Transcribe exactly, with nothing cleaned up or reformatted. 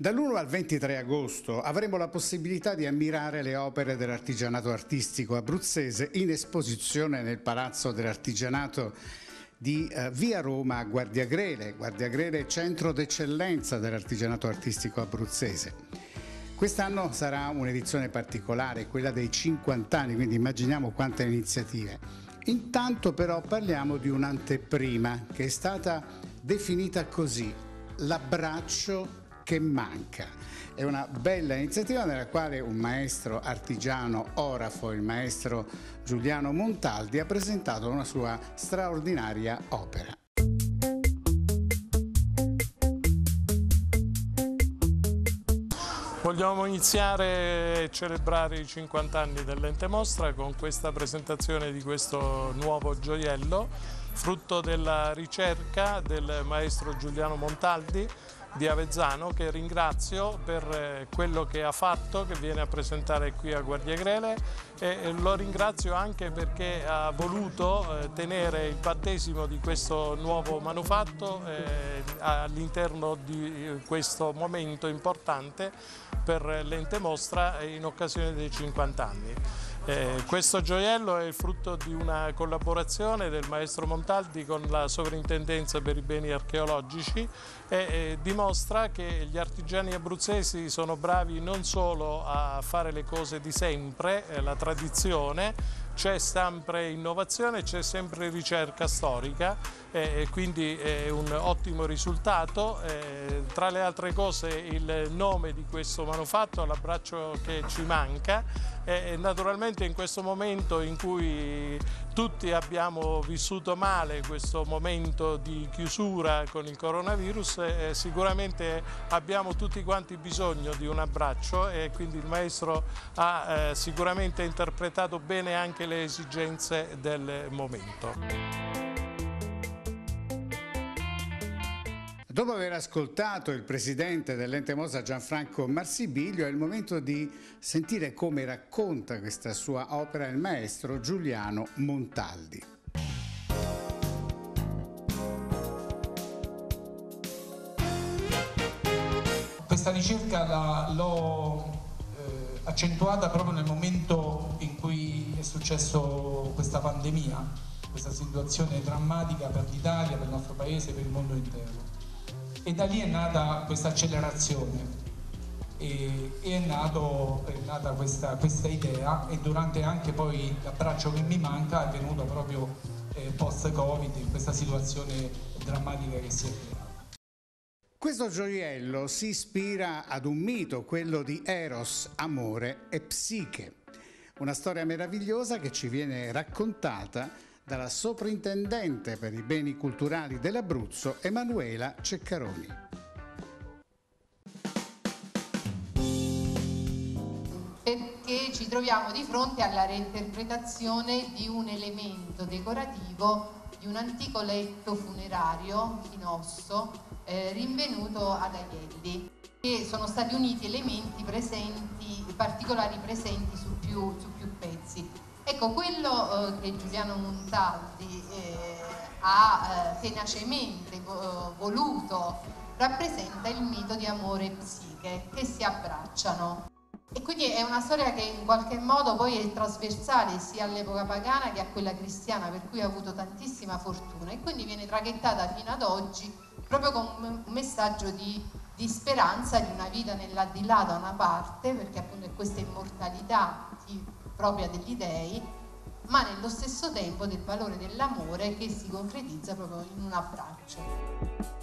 Dall'primo al ventitré agosto avremo la possibilità di ammirare le opere dell'artigianato artistico abruzzese in esposizione nel Palazzo dell'Artigianato di eh, Via Roma a Guardiagrele. Guardiagrele è centro d'eccellenza dell'artigianato artistico abruzzese. Quest'anno sarà un'edizione particolare, quella dei cinquanta anni, quindi immaginiamo quante iniziative. Intanto però parliamo di un'anteprima che è stata definita così: l'abbraccio che manca. È una bella iniziativa nella quale un maestro artigiano orafo, il maestro Giuliano Montaldi, ha presentato una sua straordinaria opera. Vogliamo iniziare a celebrare i cinquanta anni dell'Ente Mostra con questa presentazione di questo nuovo gioiello, frutto della ricerca del maestro Giuliano Montaldi di Avezzano, che ringrazio per quello che ha fatto, che viene a presentare qui a Guardiagrele, e lo ringrazio anche perché ha voluto tenere il battesimo di questo nuovo manufatto all'interno di questo momento importante per l'Ente Mostra in occasione dei cinquanta anni. Eh, questo gioiello è il frutto di una collaborazione del maestro Montaldi con la Sovrintendenza per i beni archeologici e eh, dimostra che gli artigiani abruzzesi sono bravi non solo a fare le cose di sempre, eh, la tradizione, c'è sempre innovazione, c'è sempre ricerca storica e quindi è un ottimo risultato. Eh, tra le altre cose il nome di questo manufatto, l'abbraccio che ci manca, e naturalmente in questo momento in cui tutti abbiamo vissuto male questo momento di chiusura con il coronavirus, eh, sicuramente abbiamo tutti quanti bisogno di un abbraccio e quindi il maestro ha eh, sicuramente interpretato bene anche le esigenze del momento. Dopo aver ascoltato il presidente dell'Ente Mostra Gianfranco Marsibiglio, è il momento di sentire come racconta questa sua opera il maestro Giuliano Montaldi. Questa ricerca l'ho eh, accentuata proprio nel momento in cui è successo questa pandemia, questa situazione drammatica per l'Italia, per il nostro paese, per il mondo intero. E da lì è nata questa accelerazione e, e è, nato, è nata questa, questa idea, e durante anche poi l'abbraccio che mi manca è venuto proprio eh, post-Covid, in questa situazione drammatica che si è creata. Questo gioiello si ispira ad un mito, quello di Eros, amore e Psiche, una storia meravigliosa che ci viene raccontata dalla soprintendente per i beni culturali dell'Abruzzo, Emanuela Ceccaroni. Perché ci troviamo di fronte alla reinterpretazione di un elemento decorativo di un antico letto funerario in osso eh, rinvenuto ad Aielli, e sono stati uniti elementi presenti, particolari presenti su più, su più pezzi. Ecco, quello eh, che Giuliano Montaldi eh, ha eh, tenacemente vo voluto rappresenta il mito di amore e psiche che si abbracciano. E quindi è una storia che in qualche modo poi è trasversale sia all'epoca pagana che a quella cristiana, per cui ha avuto tantissima fortuna, e quindi viene traghettata fino ad oggi proprio con un messaggio di, di speranza di una vita nell'aldilà da una parte, perché appunto è questa immortalità di, propria degli dei, ma nello stesso tempo del valore dell'amore che si concretizza proprio in un abbraccio.